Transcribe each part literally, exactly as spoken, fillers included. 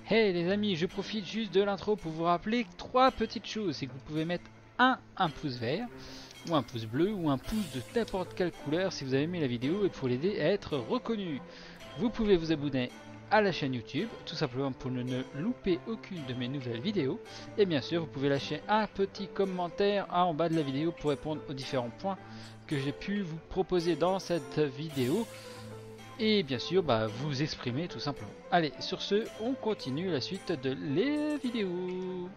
Hey les amis, je profite juste de l'intro pour vous rappeler trois petites choses. C'est que vous pouvez mettre un, un pouce vert, ou un pouce bleu, ou un pouce de n'importe quelle couleur si vous avez aimé la vidéo et pour l'aider à être reconnu. Vous pouvez vous abonner à la chaîne YouTube, tout simplement pour ne, ne louper aucune de mes nouvelles vidéos. Et bien sûr, vous pouvez lâcher un petit commentaire en bas de la vidéo pour répondre aux différents points que j'ai pu vous proposer dans cette vidéo. Et bien sûr, bah, vous exprimer tout simplement. Allez, sur ce, on continue la suite de les vidéos.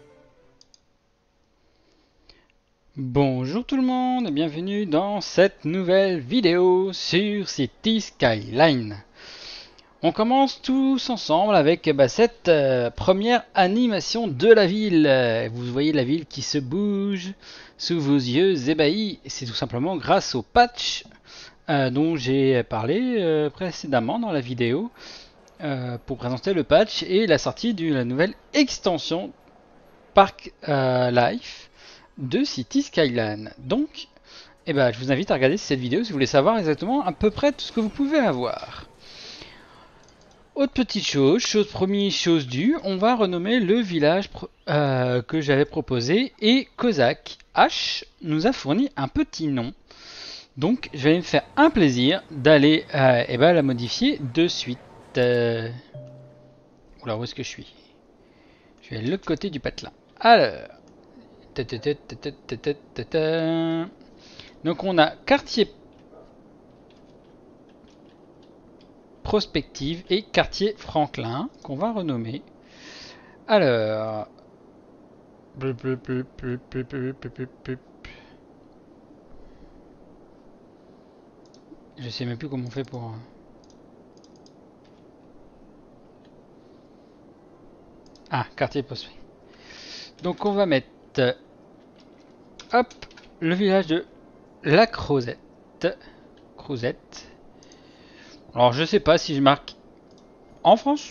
Bonjour tout le monde et bienvenue dans cette nouvelle vidéo sur Cities Skylines. On commence tous ensemble avec bah, cette euh, première animation de la ville. Vous voyez la ville qui se bouge sous vos yeux ébahis. C'est tout simplement grâce au patch Euh, dont j'ai parlé euh, précédemment dans la vidéo euh, pour présenter le patch et la sortie de la nouvelle extension Park euh, Life de Cities Skylines. Donc, eh ben, je vous invite à regarder cette vidéo si vous voulez savoir exactement à peu près tout ce que vous pouvez avoir. Autre petite chose, chose promise, chose due, on va renommer le village euh, que j'avais proposé et Kozak H nous a fourni un petit nom. Donc, je vais me faire un plaisir d'aller euh, eh ben, la modifier de suite. Euh... Oula, où est-ce que je suis? Je vais de l'autre côté du patelin. Alors. Donc, on a quartier prospective et quartier Franklin qu'on va renommer. Alors. Je sais même plus comment on fait pour... Ah, quartier prospect. Donc on va mettre... Hop, le village de la Crozette. Crozette. Alors je sais pas si je marque en France.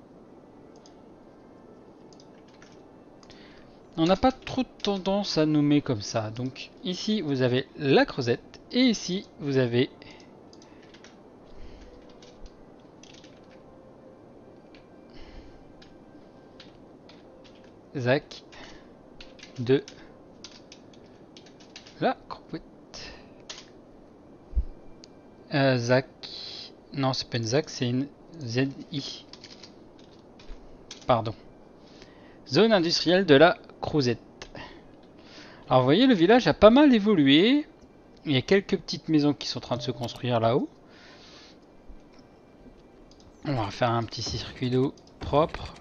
On n'a pas trop tendance à nommer comme ça. Donc ici vous avez la Crozette. Et ici vous avez... Zach de la Crozette. Euh, Zach. Non, c'est pas une Zach, c'est une Z I. Pardon. Zone industrielle de la Crozette. Alors vous voyez, le village a pas mal évolué. Il y a quelques petites maisons qui sont en train de se construire là-haut. On va faire un petit circuit d'eau propre.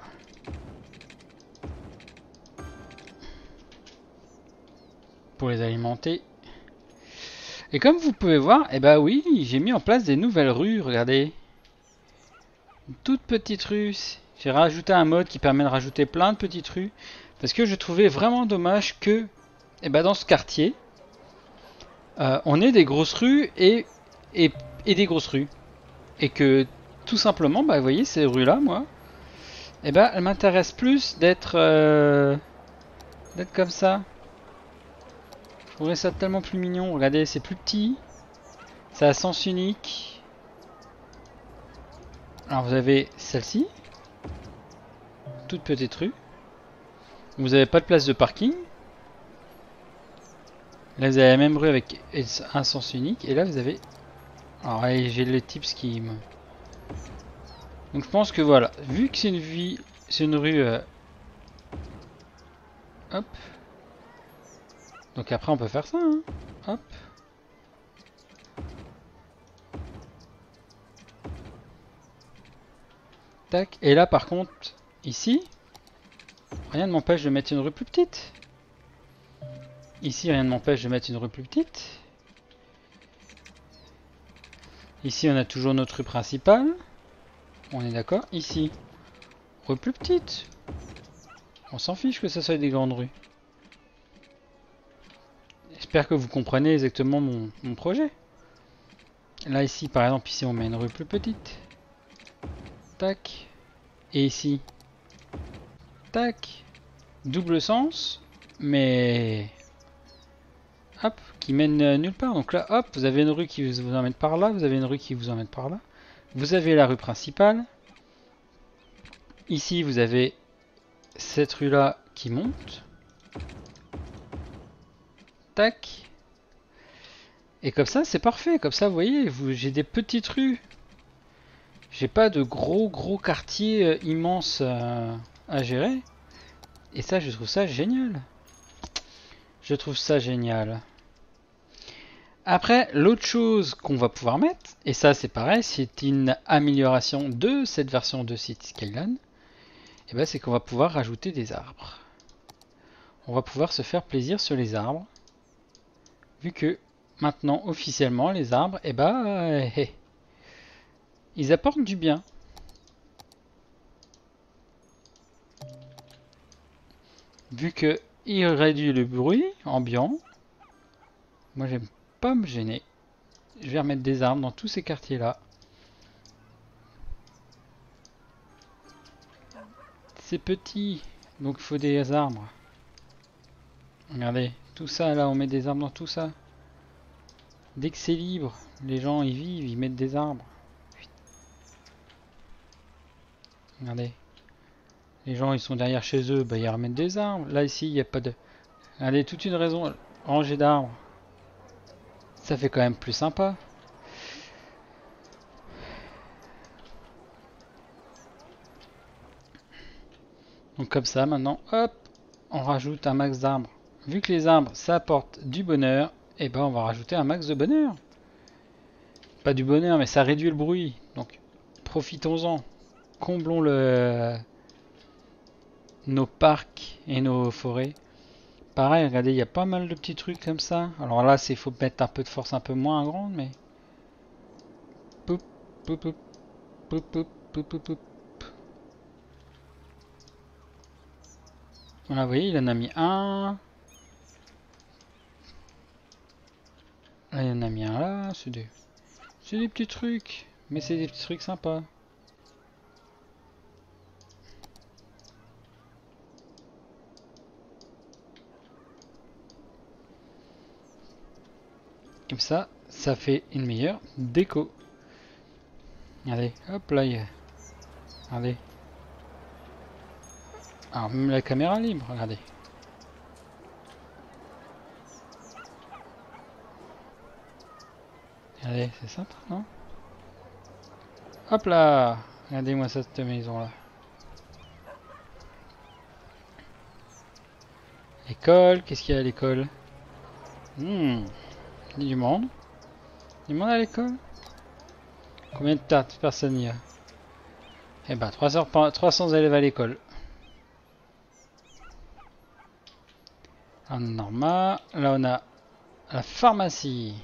Pour les alimenter. Et comme vous pouvez voir, eh ben oui, j'ai mis en place des nouvelles rues, regardez. Une toute petite rue. J'ai rajouté un mode qui permet de rajouter plein de petites rues. Parce que je trouvais vraiment dommage que, eh ben dans ce quartier, euh, on ait des grosses rues et, et, et des grosses rues. Et que, tout simplement, bah vous voyez, ces rues-là, moi, eh ben elles m'intéressent plus d'être euh, d'être comme ça. Je trouverais ça tellement plus mignon. Regardez, c'est plus petit. Ça a sens unique. Alors vous avez celle-ci. Toute petite rue. Vous n'avez pas de place de parking. Là vous avez la même rue avec un sens unique. Et là vous avez... Alors j'ai les tips qui me... Donc je pense que voilà. Vu que c'est une vie... C'est une rue... Euh... Hop. Donc après on peut faire ça. Hein. Hop. Tac. Et là par contre, ici, rien ne m'empêche de mettre une rue plus petite. Ici, rien ne m'empêche de mettre une rue plus petite. Ici, on a toujours notre rue principale. On est d'accord. Ici, rue plus petite. On s'en fiche que ça soit des grandes rues. J'espère que vous comprenez exactement mon, mon projet. Là, ici, par exemple, ici, on met une rue plus petite. Tac. Et ici. Tac. Double sens. Mais... Hop. Qui mène euh, nulle part. Donc là, hop. Vous avez une rue qui vous emmène par là. Vous avez une rue qui vous emmène par là. Vous avez la rue principale. Ici, vous avez cette rue-là qui monte. Tac. Et comme ça, c'est parfait. Comme ça, vous voyez, j'ai des petites rues. J'ai pas de gros gros quartiers euh, immenses euh, à gérer. Et ça, je trouve ça génial. Je trouve ça génial. Après, l'autre chose qu'on va pouvoir mettre, et ça c'est pareil, c'est une amélioration de cette version de Cities Skylines, et ben c'est qu'on va pouvoir rajouter des arbres. On va pouvoir se faire plaisir sur les arbres, vu que maintenant officiellement les arbres, et ben, euh, hey, ils apportent du bien. Vu que ils réduisent le bruit ambiant, moi j'aime pas me gêner. Je vais remettre des arbres dans tous ces quartiers là. C'est petit, donc il faut des arbres. Regardez, tout ça là, on met des arbres dans tout ça. Dès que c'est libre, les gens y vivent, ils mettent des arbres. Regardez. Les gens ils sont derrière chez eux, bah ils remettent des arbres. Là ici, il n'y a pas de... Regardez, toute une raison, ranger d'arbres. Ça fait quand même plus sympa. Donc comme ça, maintenant, hop, on rajoute un max d'arbres. Vu que les arbres, ça apporte du bonheur, et ben on va rajouter un max de bonheur. Pas du bonheur, mais ça réduit le bruit. Donc, profitons-en. Comblons le... nos parcs et nos forêts. Pareil, regardez, il y a pas mal de petits trucs comme ça. Alors là, il faut mettre un peu de force un peu moins grande, mais... Poup, poup, poup, poup, poup, poup, poup, poup. Voilà, vous voyez, il en a mis un. Là, il en a mis un là. C'est des... c'est des petits trucs. Mais c'est des petits trucs sympas. Comme ça, ça fait une meilleure déco. Regardez, hop là, il y a... Regardez. Alors, même la caméra libre, regardez. Regardez, c'est sympa, non? Hop là! Regardez-moi cette maison là. L'école, qu'est-ce qu'il y a à l'école? Hmm, il y a du monde. Du monde à l'école? Combien de personnes il y a? Eh ben, trois cents élèves à l'école. Normal. Là, on a la pharmacie.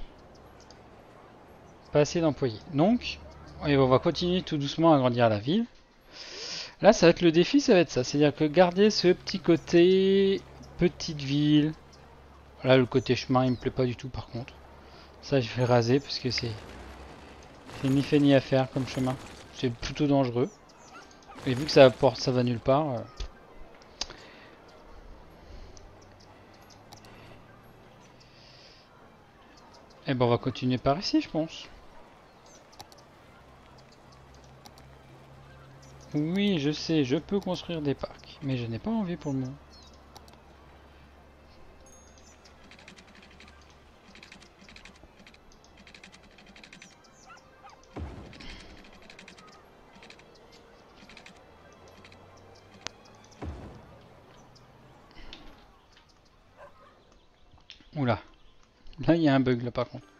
Pas assez d'employés. Donc, on va continuer tout doucement à grandir la ville. Là, ça va être le défi, ça va être ça. C'est-à-dire que garder ce petit côté petite ville. Là, le côté chemin, il me plaît pas du tout par contre. Ça, je vais raser parce que c'est ni fait ni à faire comme chemin. C'est plutôt dangereux. Et vu que ça apporte, ça va nulle part. Euh... Et ben, on va continuer par ici, je pense. Oui, je sais, je peux construire des parcs, mais je n'ai pas envie pour le moment. Oula, là il y a un bug là par contre.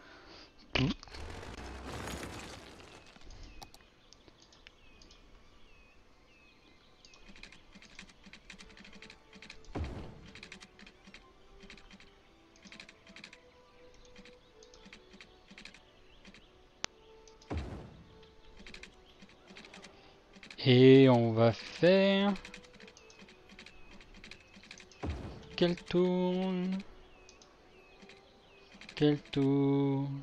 Et on va faire qu'elle tourne, qu'elle tourne.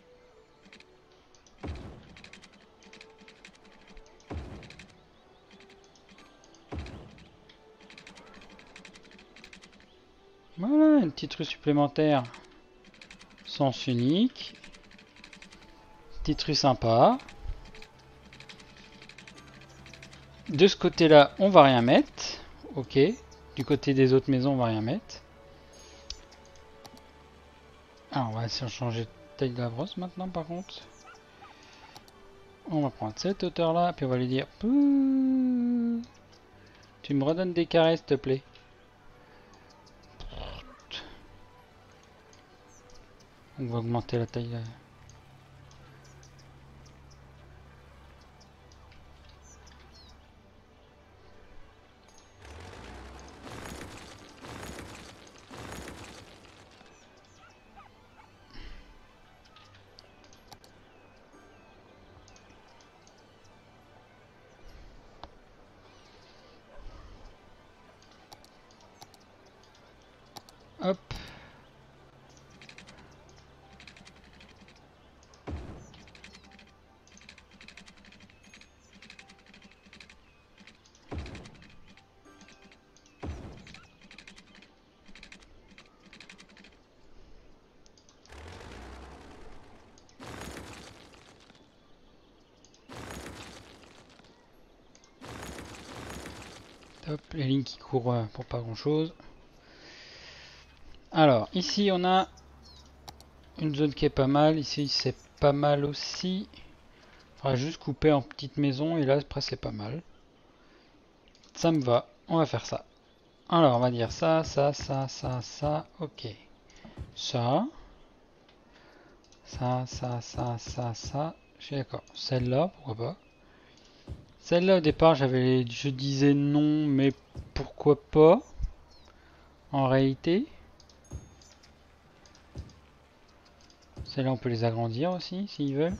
Voilà, une petite rue supplémentaire. Sens unique. Petite rue sympa. De ce côté-là, on va rien mettre. Ok. Du côté des autres maisons, on va rien mettre. Alors, on va essayer de changer de taille de la brosse maintenant, par contre. On va prendre cette hauteur-là, puis on va lui dire... Pouh, tu me redonnes des carrés, s'il te plaît. On va augmenter la taille. Là. Hop. Hop, les lignes qui courent euh, pour pas grand chose. Alors, ici on a une zone qui est pas mal. Ici c'est pas mal aussi. Il faudra juste couper en petites maisons et là après c'est pas mal. Ça me va, on va faire ça. Alors on va dire ça, ça, ça, ça, ça, ok. Ça. Ça, ça, ça, ça, ça. Je suis d'accord. Celle-là, pourquoi pas. Celle-là au départ j'avais, je disais non, mais pourquoi pas. En réalité. Celles-là, on peut les agrandir aussi, s'ils veulent.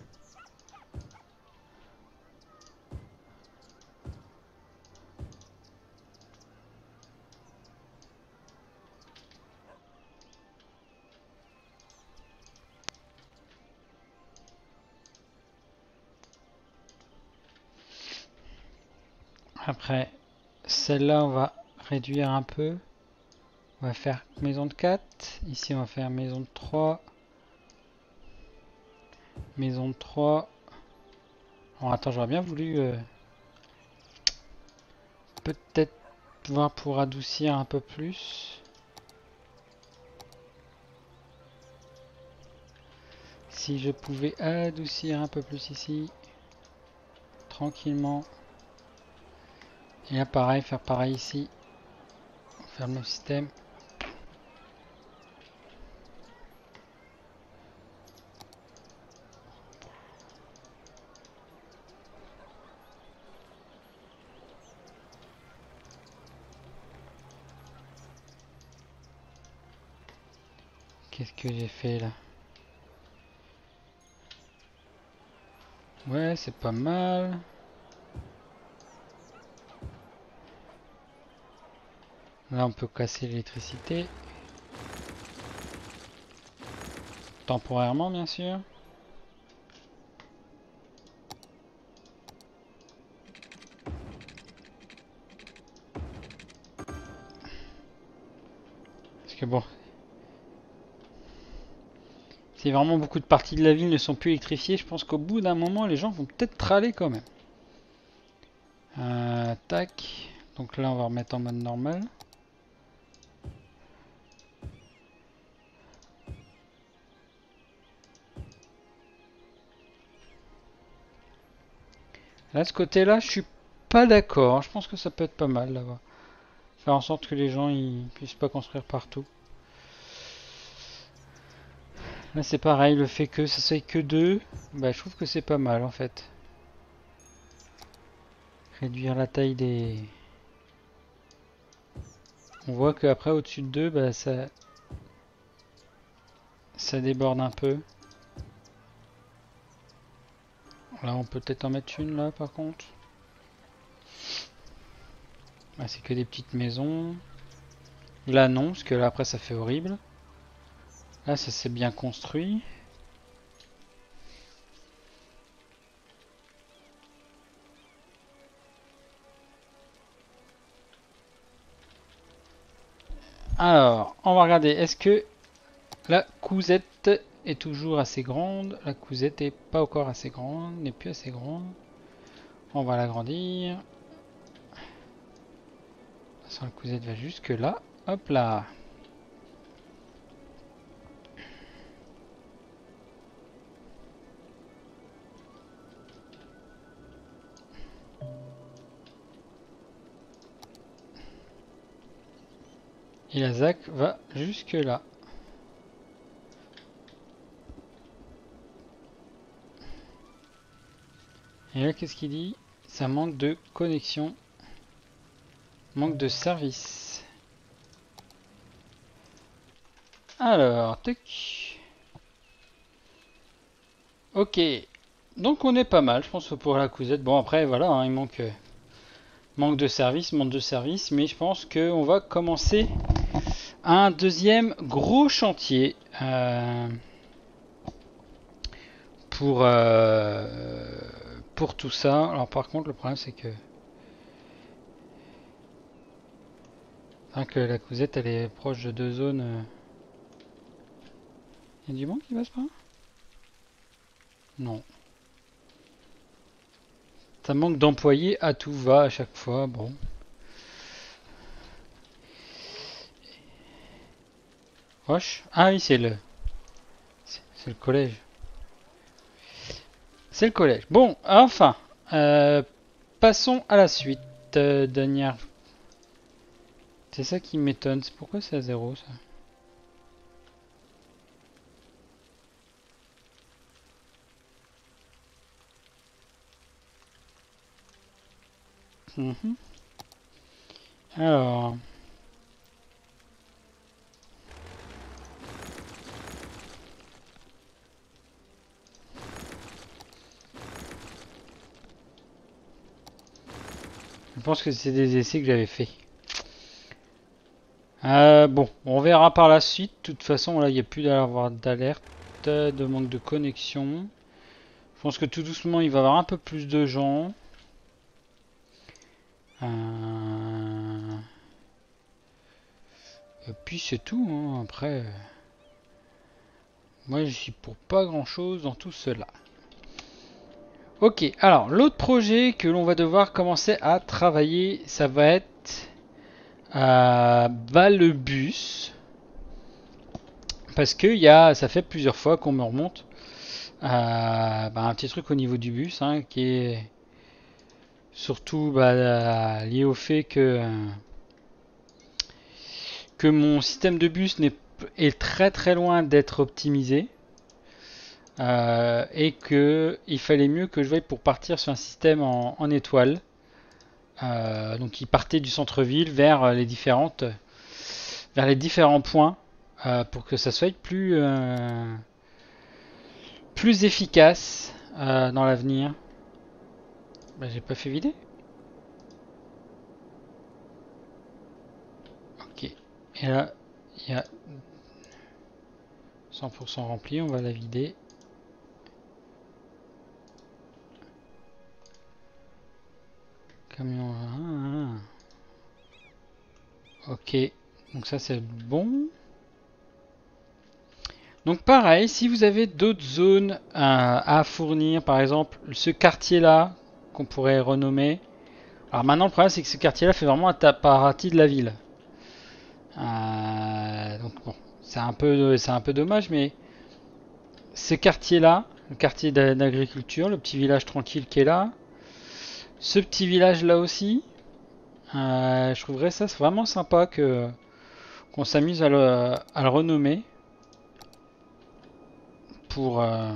Après, celle-là, on va réduire un peu. On va faire maison de quatre. Ici, on va faire maison de trois. Maison de trois. Bon, attends, j'aurais bien voulu... Euh, peut-être voir pour adoucir un peu plus. Si je pouvais adoucir un peu plus ici. Tranquillement. Et là, pareil, faire pareil ici. On va faire le même système. Qu'est-ce que j'ai fait là? Ouais, c'est pas mal. Là, on peut casser l'électricité. Temporairement, bien sûr. Parce que bon... Si vraiment beaucoup de parties de la ville ne sont plus électrifiées, je pense qu'au bout d'un moment, les gens vont peut-être râler quand même. Euh, tac. Donc là, on va remettre en mode normal. Là, ce côté-là, je suis pas d'accord. Je pense que ça peut être pas mal là-bas. Faire en sorte que les gens ils puissent pas construire partout. Là, c'est pareil. Le fait que ça soit que deux, bah, je trouve que c'est pas mal en fait. Réduire la taille des... On voit qu'après, au-dessus de deux, bah, ça... ça déborde un peu. Là, on peut peut-être en mettre une là par contre. Ah, c'est que des petites maisons. Là non, parce que là après ça fait horrible. Là ça s'est bien construit. Alors, on va regarder. Est-ce que la cousette est toujours assez grande? La cousette est pas encore assez grande, n'est plus assez grande. On va l'agrandir. Ça, la cousette va jusque là. Hop là. Et la Z A C va jusque là. Et là, qu'est-ce qu'il dit? Ça manque de connexion. Manque de service. Alors, tac. Ok. Donc on est pas mal, je pense, pour la cousette. Bon, après, voilà, hein, il manque, euh, manque de service, manque de service. Mais je pense qu'on va commencer un deuxième gros chantier. Euh, pour, euh, pour tout ça. Alors par contre, le problème, c'est que... Hein, que la cousette, elle est proche de deux zones... euh. Il y a du monde qui passe par là? Non. Ça manque d'employés à tout va à chaque fois, bon. Roche? Ah oui, c'est le... C'est le collège. C'est le collège. Bon, enfin. Euh, passons à la suite, euh, dernière. C'est ça qui m'étonne. C'est pourquoi c'est à zéro, ça? Mhm. Alors... Je pense que c'est des essais que j'avais fait. Euh, bon, on verra par la suite. De toute façon, là, il n'y a plus d'alerte, de manque de connexion. Je pense que tout doucement, il va y avoir un peu plus de gens. Euh... Et puis c'est tout, hein. Après, euh... moi, je suis pour pas grand-chose dans tout cela. Ok, alors l'autre projet que l'on va devoir commencer à travailler, ça va être euh, bah, le bus. Parce que y a, ça fait plusieurs fois qu'on me remonte euh, bah, un petit truc au niveau du bus, hein, qui est surtout bah, lié au fait que, que mon système de bus est, est très très loin d'être optimisé. Euh, et que il fallait mieux que je veuille pour partir sur un système en, en étoile. Euh, donc il partait du centre-ville vers les différentes, vers les différents points euh, pour que ça soit plus euh, plus efficace euh, dans l'avenir. Bah, j'ai pas fait vider. Ok. Et là, il y a cent pour cent rempli. On va la vider. Camion. Ah, ah. Ok. Donc ça c'est bon. Donc pareil, si vous avez d'autres zones euh, à fournir, par exemple ce quartier-là qu'on pourrait renommer. Alors maintenant le problème c'est que ce quartier-là fait vraiment partie de la ville. Euh, donc bon, c'est un peu, c'est un peu dommage, mais ce quartier-là, le quartier d'agriculture, le petit village tranquille qui est là, ce petit village-là aussi, euh, je trouverais ça vraiment sympa que qu'on s'amuse à le, à le renommer pour euh,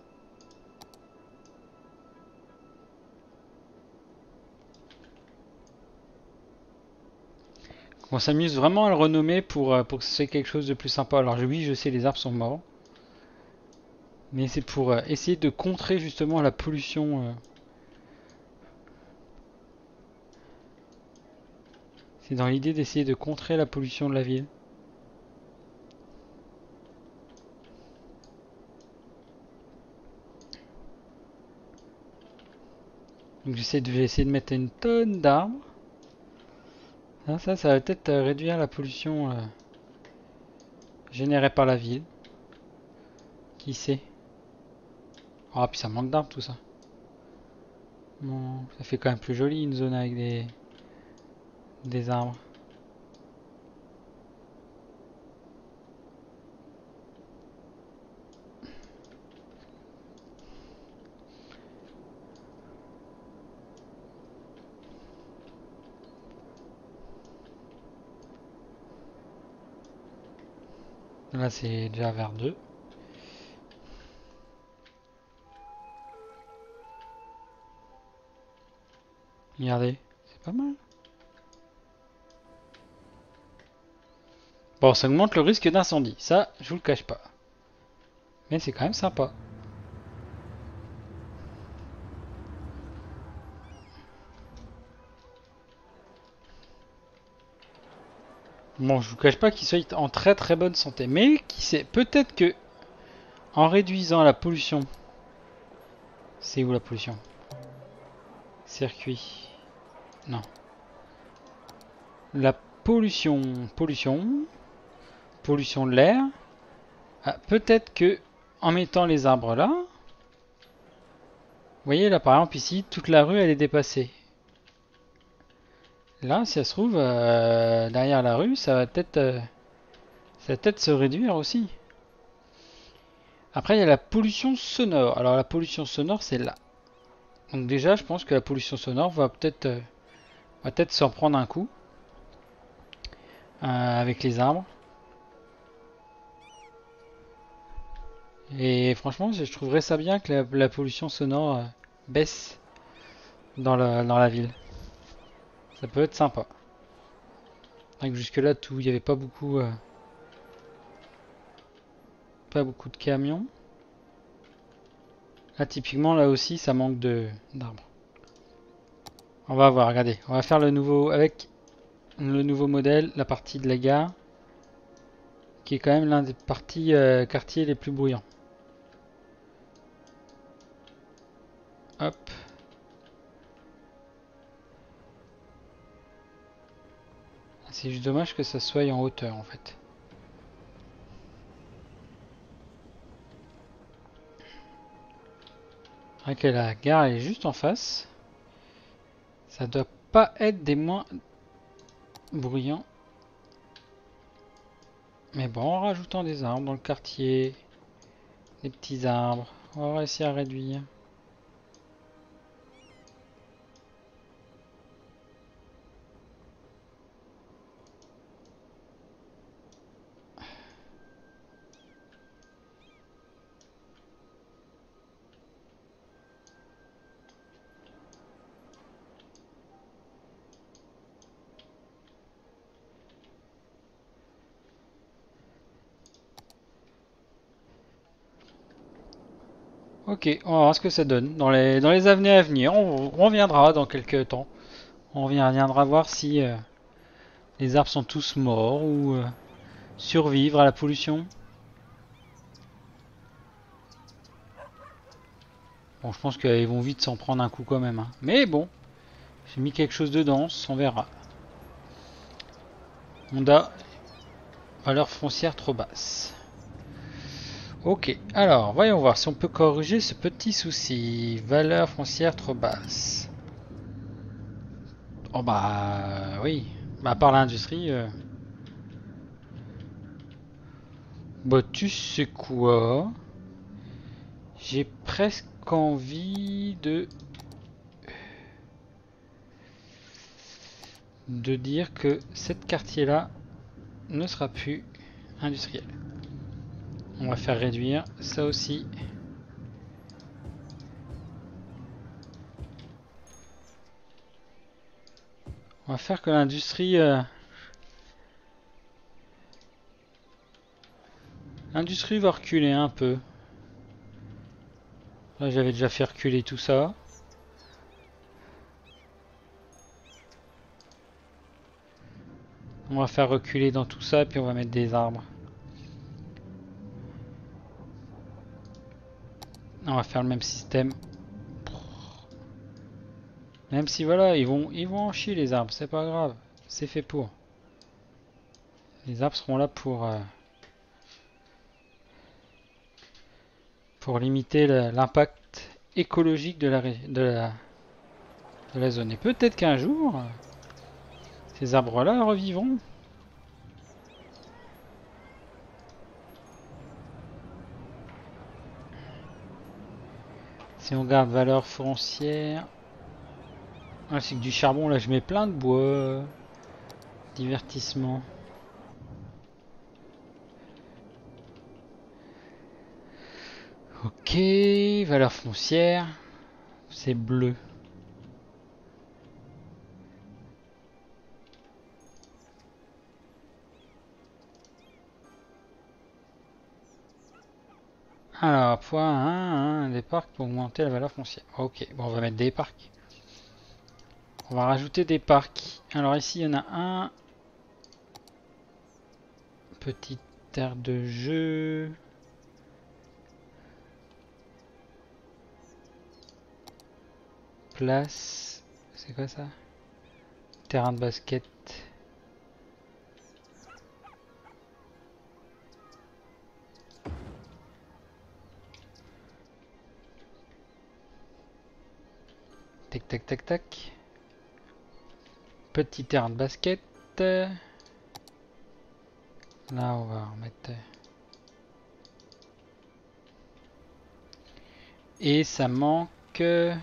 qu'on s'amuse vraiment à le renommer pour, euh, pour que ce soit quelque chose de plus sympa. Alors oui, je sais, les arbres sont morts, mais c'est pour euh, essayer de contrer justement la pollution. Euh. C'est dans l'idée d'essayer de contrer la pollution de la ville. Donc j'essaie de, vais essayer de mettre une tonne d'arbres. Ça, ça, ça va peut-être euh, réduire la pollution euh, générée par la ville. Qui sait? Ah, puis ça manque d'arbres tout ça. Bon, ça fait quand même plus joli une zone avec des, des arbres. Là c'est déjà vers deux. Regardez, c'est pas mal. Bon, ça augmente le risque d'incendie, ça je vous le cache pas. Mais c'est quand même sympa. Bon, je vous cache pas qu'il soit en très très bonne santé. Mais qui sait, peut-être que en réduisant la pollution. C'est où la pollution? Circuit. Non. La pollution. Pollution. Pollution de l'air. Ah, peut-être que en mettant les arbres là. Vous voyez là par exemple ici, toute la rue elle est dépassée. Là, si ça se trouve, euh, derrière la rue, ça va peut-être euh, ça va peut-être se réduire aussi. Après, il y a la pollution sonore. Alors la pollution sonore, c'est là. Donc déjà, je pense que la pollution sonore va peut-être euh, va peut-être s'en prendre un coup euh, avec les arbres. Et franchement, je trouverais ça bien que la, la pollution sonore euh, baisse dans la, dans la ville. Ça peut être sympa. Donc jusque-là, tout, il n'y avait pas beaucoup, euh, pas beaucoup de camions. Là, typiquement, là aussi, ça manque de d'arbres. On va voir, regardez. On va faire le nouveau avec le nouveau modèle, la partie de la gare, qui est quand même l'un des parties euh, quartiers les plus bruyants. Hop. C'est juste dommage que ça soit en hauteur en fait. C'est vrai que la gare est juste en face. Ça doit pas être des moins bruyants. Mais bon, en rajoutant des arbres dans le quartier, des petits arbres, on va réussir à réduire. Ok, on va voir ce que ça donne. Dans les, dans les années à venir, on, on reviendra dans quelques temps. On reviendra voir si euh, les arbres sont tous morts ou euh, survivre à la pollution. Bon, je pense qu'ils vont vite s'en prendre un coup quand même. Hein. Mais bon, j'ai mis quelque chose de dense, on verra. Honda, valeur foncière trop basse. Ok, alors voyons voir si on peut corriger ce petit souci. Valeur foncière trop basse. Oh bah oui, bah, à part l'industrie. Euh... Bah tu sais quoi? J'ai presque envie de de dire que cette quartier là ne sera plus industriel. On va faire réduire ça aussi. On va faire que l'industrie euh, l'industrie va reculer un peu. Là j'avais déjà fait reculer tout ça. On va faire reculer dans tout ça et puis on va mettre des arbres. On va faire le même système. Même si voilà, ils vont, ils vont en chier les arbres, c'est pas grave. C'est fait pour. Les arbres seront là pour, euh, pour limiter l'impact écologique de la, de la, de la zone. Et peut-être qu'un jour, ces arbres-là revivront. Si on garde valeur foncière... Ah, c'est que du charbon, là je mets plein de bois. Divertissement. Ok, valeur foncière, c'est bleu. Alors, point un, des parcs pour augmenter la valeur foncière. Ok, bon, on va mettre des parcs. On va rajouter des parcs. Alors ici, il y en a un. Petite terre de jeu. Place. C'est quoi ça? Terrain de basket. Tac, tac, tac, tac. Petit terrain de basket. Là, on va remettre. Et ça manque. C'est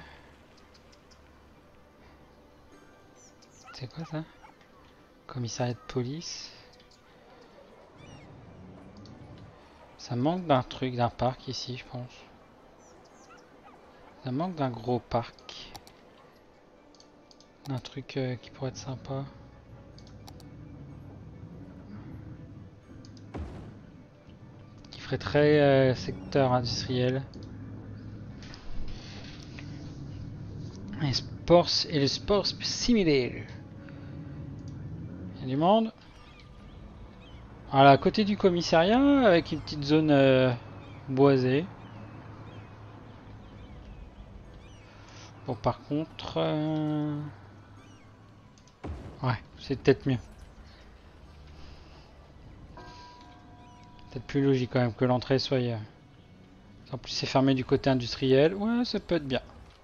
quoi ça? Commissariat de police. Ça manque d'un truc, d'un parc ici, je pense. Ça manque d'un gros parc. D'un truc euh, qui pourrait être sympa. Qui ferait très euh, secteur industriel. Et, sports, et le sport simulator. Il y a du monde. Voilà, à côté du commissariat, avec une petite zone euh, boisée. Bon, par contre... Euh... Ouais, c'est peut-être mieux. Peut-être plus logique quand même que l'entrée soit... Euh... En plus, c'est fermé du côté industriel. Ouais, ça peut être bien.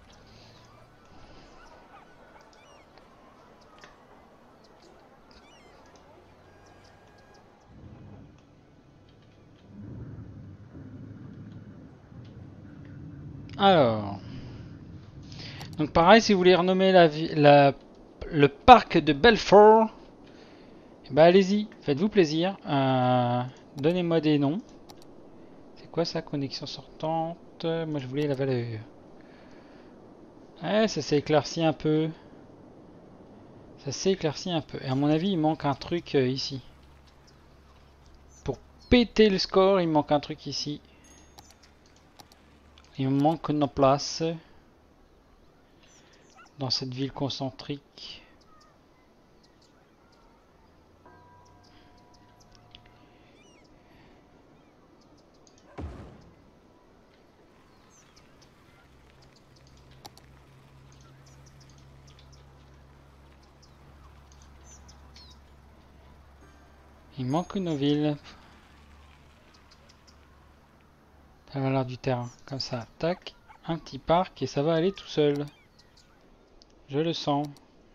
Alors... Donc pareil, si vous voulez renommer la, la, le parc de Belfort, bah allez-y, faites-vous plaisir. Euh, Donnez-moi des noms. C'est quoi ça, connexion sortante? Moi je voulais la valeur. Ouais, ça s'est éclairci un peu. Ça s'est éclairci un peu. Et à mon avis, il manque un truc euh, ici. Pour péter le score, il manque un truc ici. Il me manque nos places. Dans cette ville concentrique. Il manque nos villes. La valeur du terrain. Comme ça, tac. Un petit parc et ça va aller tout seul. Je le sens.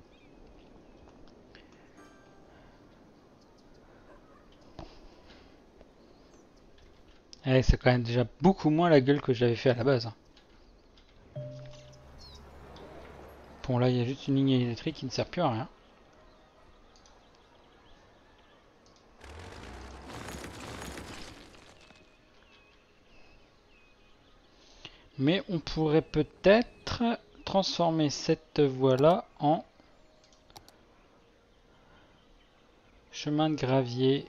Eh, c'est quand même déjà beaucoup moins la gueule que j'avais fait à la base. Bon, là, il y a juste une ligne électrique qui ne sert plus à rien. Mais on pourrait peut-être transformer cette voie-là en chemin de gravier,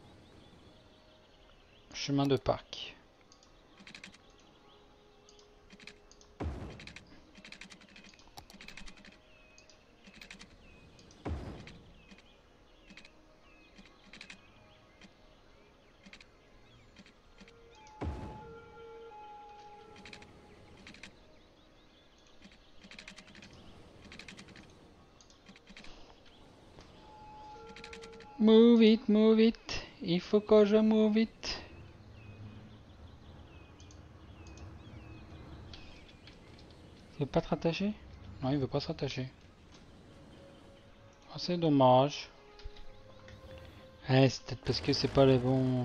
chemin de parc. Move it, move it. Il faut que je move it. Il veut pas te rattacher? Non, il veut pas se rattacher. Oh, c'est dommage. Eh, c'est peut-être parce que c'est pas les bons...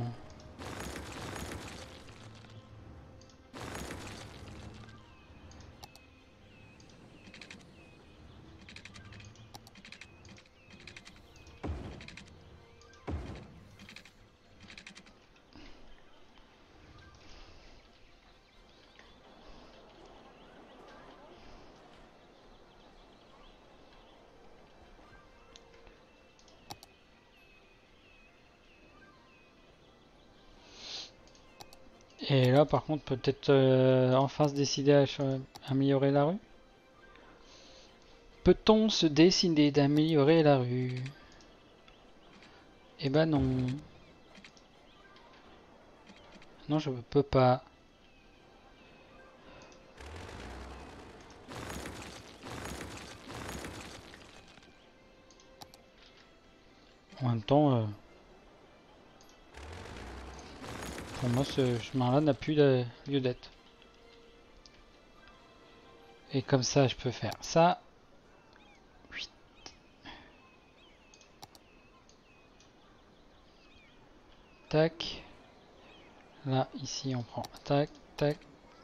Et là par contre peut-être euh, enfin se décider à ch- améliorer la rue. Peut-on se décider d'améliorer la rue? Eh ben non. Non, je peux pas. En même temps, euh, pour moi ce chemin-là n'a plus de lieu d'être. Et comme ça, je peux faire ça. Huit. Tac. Là, ici, on prend tac, tac.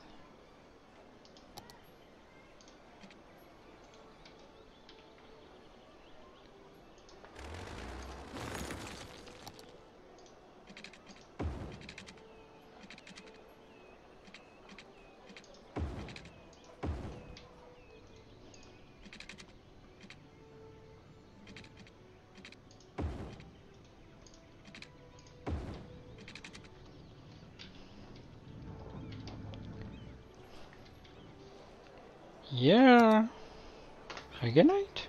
Yeah. Reganite.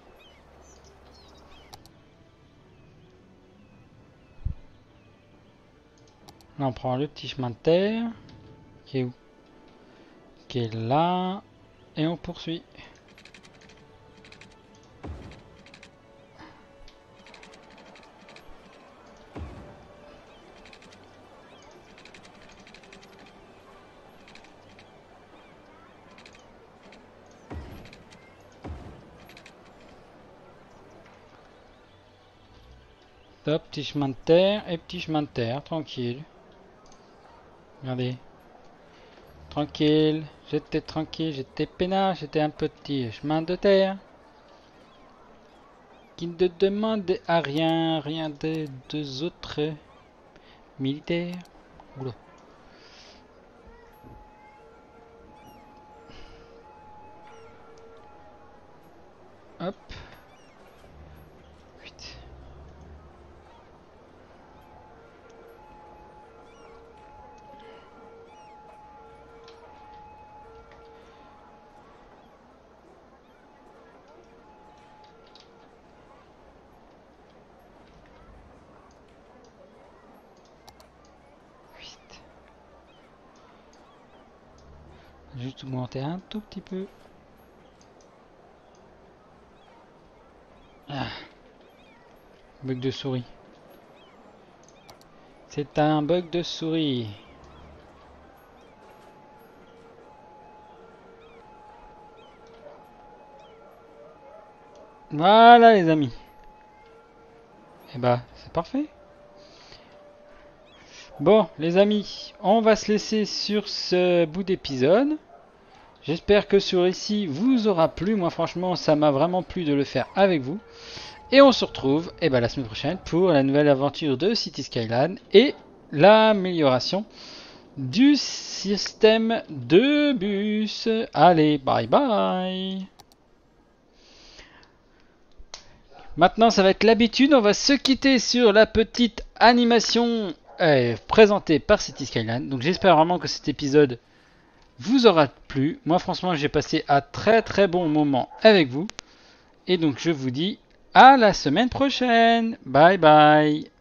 Là, on prend le petit chemin de terre. Qui est où? Qui est là. Et on poursuit. Top, petit chemin de terre et petit chemin de terre, tranquille. Regardez. Tranquille, j'étais tranquille, j'étais peinard, j'étais un petit chemin de terre. Qui ne demandait à rien, rien de deux autres militaires. Oula. Hop. Huit. Huit. Juste augmenter un tout petit peu. Ah. Bug de souris. C'est un bug de souris. Voilà les amis. Et bah c'est parfait. Bon les amis, on va se laisser sur ce bout d'épisode. J'espère que ce récit vous aura plu. Moi franchement ça m'a vraiment plu de le faire avec vous. Et on se retrouve eh ben, la semaine prochaine pour la nouvelle aventure de Cities Skyline et l'amélioration du système de bus. Allez, bye bye. Maintenant, ça va être l'habitude. On va se quitter sur la petite animation euh, présentée par Cities Skyline. Donc, j'espère vraiment que cet épisode vous aura plu. Moi, franchement, j'ai passé un très très bon moment avec vous. Et donc, je vous dis à la semaine prochaine. Bye bye.